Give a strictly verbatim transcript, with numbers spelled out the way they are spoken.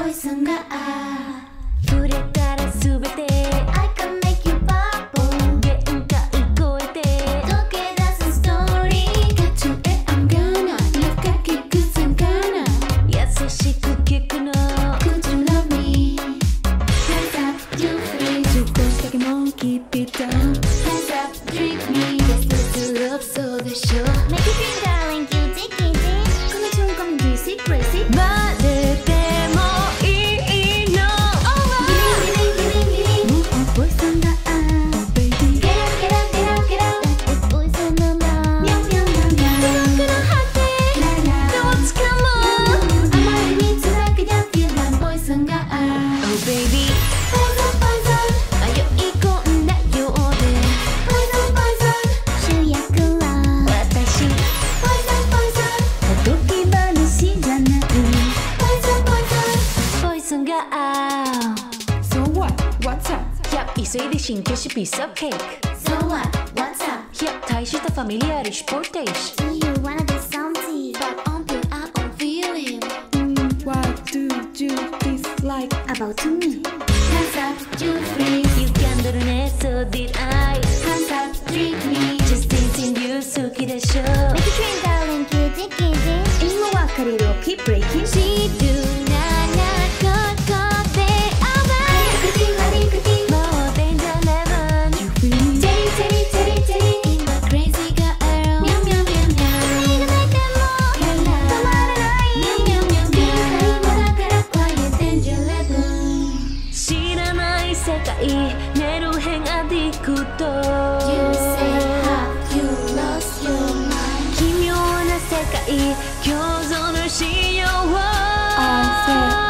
poisonが触れたらすべて I can make you bubble 限界超えて溶け出すストーリー Got you and I'm gonna Love かけくさんかな優しく聞くの Could you love me? Hands up, you free 少しだけも keep it down Hands up, treat me Yes, this is love, so でしょ Make it feel darling, cutie kitty この瞬間 juicy, crazy バレてもいいの Giling, giling, giling, giling もうポイズンだ Oh baby Get out, get out, get out, get out だってポイズンなんだニャンニャンニャンニャン僕の果てどっちかもあまりに辛くな Feel that poison が Oh baby Poison, poison 迷い込んだようで Poison, poison 主役は私 Poison, poison おとぎ話じゃなく Poison, poison ポイズンが合う So what? What's up? いや急いで進化しピースオブケーキ So what? What's up? いや大したファミリアリシポーテージ Do you wanna be something? But on the our own feeling Mm, what do you dislike? About me Hands up, you free 歪んでるね So did I Hands up, treat me Just dancing you 好きでしょ Make it feel darling, cutie kitty 今別れる Keep breaking She do ならここで Over クティハリクティもう Danger Level You feel チェリチェリチェリチェリ今 crazy girl ミャンミャンミャンミャン誰が泣いても止まらないミャンミャンミャンミャン今だから Quiet danger level 知らない世界メルヘンアディクト You say how you lost your mind 奇妙な世界共存のしよう I said